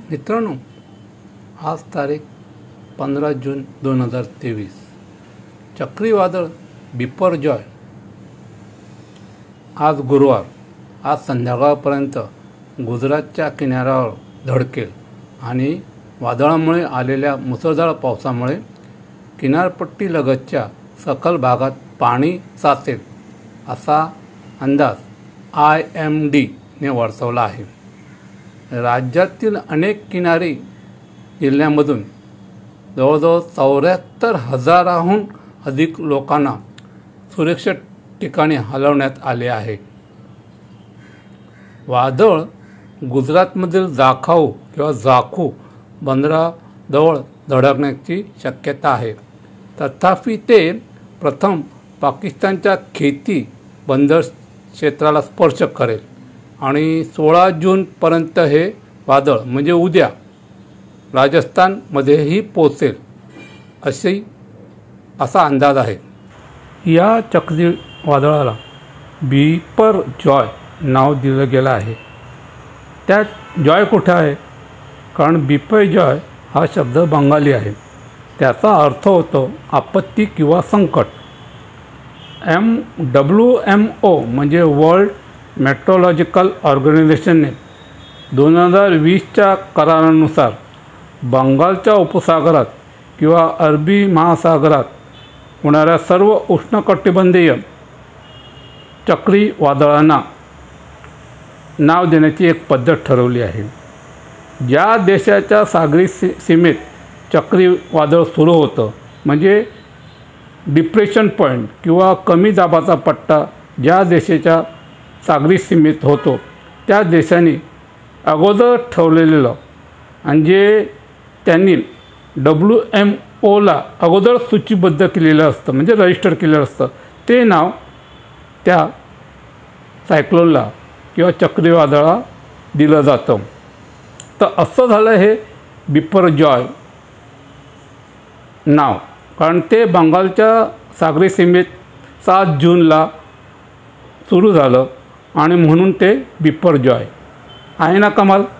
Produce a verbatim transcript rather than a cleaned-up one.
मित्रांनो, आज तारीख पंधरा जून दोन हजार तेवीस. चक्रीवादळ बिपरजॉय आज गुरुवार आज संध्याकाळपर्यंत गुजरातच्या किनाऱ्यावर धडकेल आणि वादळामुळे आलेल्या मुसळधार पावसामुळे किनारपट्टीलगतच्या सखल भागात पाणी साचेल असा अंदाज आय एम डीने वर्तवला आहे. राज्यातील अनेक किनारी जिल्ह्यांमधून जवळजवळ चौऱ्याहत्तर हजाराहून अधिक लोकांना सुरक्षित ठिकाणी हलवण्यात आले आहे. वादळ गुजरातमधील जाखाऊ किंवा जाखू बंदराजवळ धडकण्याची शक्यता आहे. तथापि ते प्रथम पाकिस्तानच्या खेती बंदर क्षेत्राला स्पर्श करेल आणि सोळा जूनपर्यंत हे वादळ म्हणजे उद्या राजस्थानमध्येही पोचेल अशी असा अंदाज आहे. या चक्रीवादळाला बिपरजॉय नाव दिलं गेलं आहे. त्यात जॉय कुठे आहे? कारण बिपरजॉय हा शब्द बंगाली आहे. त्याचा अर्थ होतो आपत्ती किंवा संकट. एम डब्ल्यू एम ओ म्हणजे वर्ल्ड मेट्रोलॉजिकल ऑर्गनायझेशनने दोन हजार वीसच्या करारानुसार बंगालच्या उपसागरात किंवा अरबी महासागरात होणाऱ्या सर्व उष्णकटिबंधीय चक्रीवादळांना नाव देण्याची एक पद्धत ठरवली आहे. ज्या देशाच्या सागरी सी सीमेत चक्रीवादळ सुरू होतं म्हणजे डिप्रेशन पॉईंट किंवा कमी दाबाचा पट्टा ज्या देशाच्या सागरी सीमेत होतो त्या देशांनी अगोदर ठेवलेलं आणि जे त्यांनी डब्ल्यू एम ओला अगोदर सूचीबद्ध केलेलं असतं म्हणजे रजिस्टर केलेलं असतं ते नाव त्या सायक्लोनला किंवा चक्रीवादळाला दिलं जातं. तर असं झालं हे बिपरजॉय नाव, कारण ते बंगालच्या सागरी सीमेत सात जूनला सुरू झालं आणि म्हणून ते बिपरजॉय आहे ना कमाल.